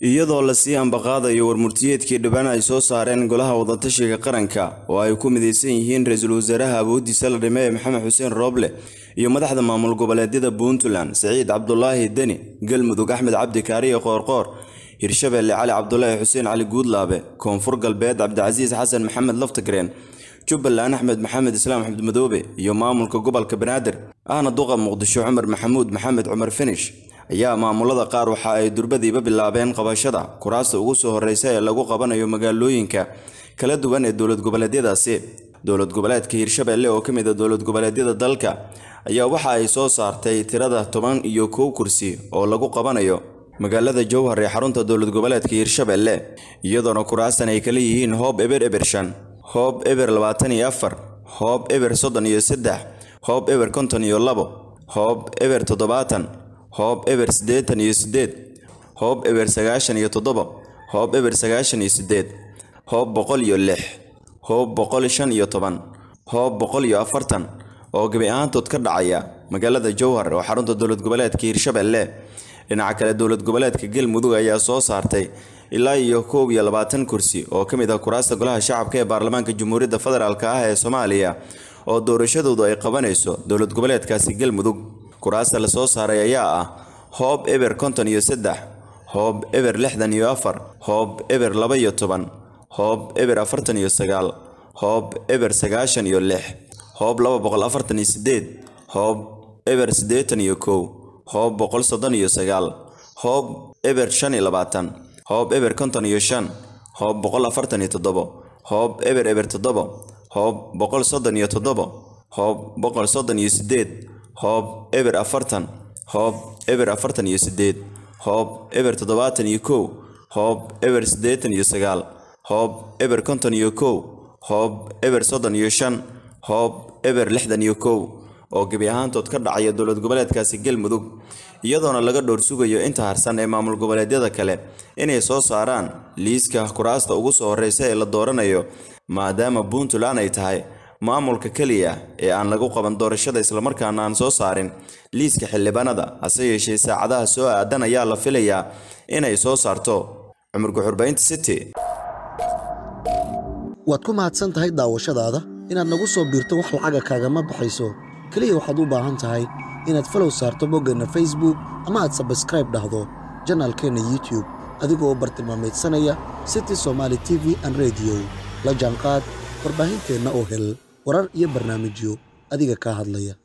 iyadoo la sii ambaqaadayo warmurtiyeedkii dhibana ay soo saareen golaha wadatashiga qaranka oo ay ku mideysan yihiin ra'iisul wasaaraha awoodiisa la dhimay Maxamed Xuseen Rooble iyo madaxda maamul goboleedyada Puntland Saciid Cabdullaahi Deni, Galmudug Axmed Cabdi Kaariye Qoorqoor, Hirshabelle Cali Cabdullaahi Xuseen Cali Guudlaabe, Koonfur Galbeed Cabdicasiis Xasan Maxamed Laftagreen, Jubbaland Axmed Maxamed Islaam Axmed Madoobe iyo maamulka gobolka Banaadir ahna duqa Muqdisho Cumar Maxamed Cumar Finish ayaa maamulada qaar waxa ay durbadiiba bilaabeen qabashada kuraasta ugu soo horeysa ee lagu qabanayo magaalooyinka kala duwan ee dowlad goboleedyadaasi. Dowlad goboleedka Hirshabelle oo kamid ah dowlad goboleedyada dalka ayaa waxa ay soo saartay tirada 11 kursi oo lagu qabanayo magaalada Jowhar ee xarunta dowlad goboleedka Hirshabelle, iyadoona kuraastan ay kala yihiin Hoob Eber Ebershan, Hoob Eber 24, Hoob Eber 33, Hoob Eber 52, Hoob Eber 70, Hoob Eber 88, Hoob Eber 97, Hoob Eber 98, Hoob 106, Hoob 115, Hoob 140 oo gabi ahaantood ka dhacaya magaalada Jowhar oo xarunta dowlad goboleedka Hirshabelle. Dhinaca kale dowlad goboleedka Galmudug ayaa soo saartay ilaa iyo 21 kursi oo kamid ah kuraasta golaha shacabka ee baarlamaanka Jamhuuriyadda Federaalka ah ee Soomaaliya oo doorashadoodu ay qabanayso dowlad goboleedkaasi Galmudug. kuraasta la soo saaray ayaa ah Hoob Eber 53, Hoob Eber 64, Hoob Eber 12, Hoob Eber 49, Hoob Eber 96, Hoob 248, Hoob Eber 81, Hoob 139, Hoob Eber 25, Hoob Eber 55, Hoob 147, Hoob Eber 7, Hoob 137, Hoob 138, Hoob Eber 40, Hoob Eber 48, Hoob Eber 71, Hoob Eber 89, Hoob Eber 51, Hoob Eber 35, Hoob Eber 61 oo gabi ahaantood ka dhacaya dowlad goboleedkaasi Galmudug, iyadoona laga dhowr sugayo inta harsan ee maamul goboleedyada kale inay soo saaraan liiska kuraasta ugu soo horeysa ee la dooranayo, maadaama Puntland ay tahay maamulka kaliya ee aan lagu qaban doorashada isla markaana aan soo saarin liiska xildhibaanada. hase yeeshee saacadaha soo aadan ayaa la filayaa inay soo saarto. Cumar Guxurbaynta City. waad ku mahadsan tahay daawashadaada. inaad nagu soo biirto wax lacaga kaagama baxayso, kaliya waxaad u baahan tahay inaad follow saarto boggeenna Facebook ama aad subscribe dhahdo janaalkeena YouTube adigoo bartilmaameedsanaya City Somali TV and Radio. la jaanqaad warbaahinteena oo hel warar iyo barnaamijyo adiga ka hadlaya.